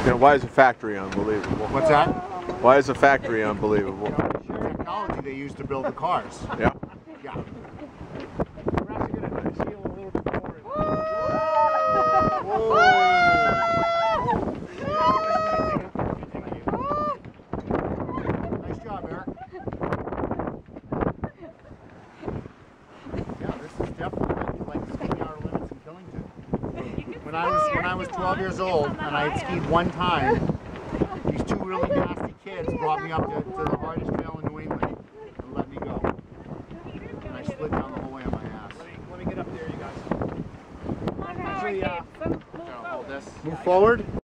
You know, why is a factory unbelievable? What's that? Why is a factory unbelievable? The technology they use to build the cars. Yeah. Yeah. We're actually going to seal a little bit more. Nice job, Eric. Yeah, this is definitely like skiing outer limits in Killington. When I was 12 years old and I had skied one time, these two really nasty kids brought me up to the hardest trail in New England and let me go. And I slid down the whole way on my ass. Let me get up there, you guys. Move forward.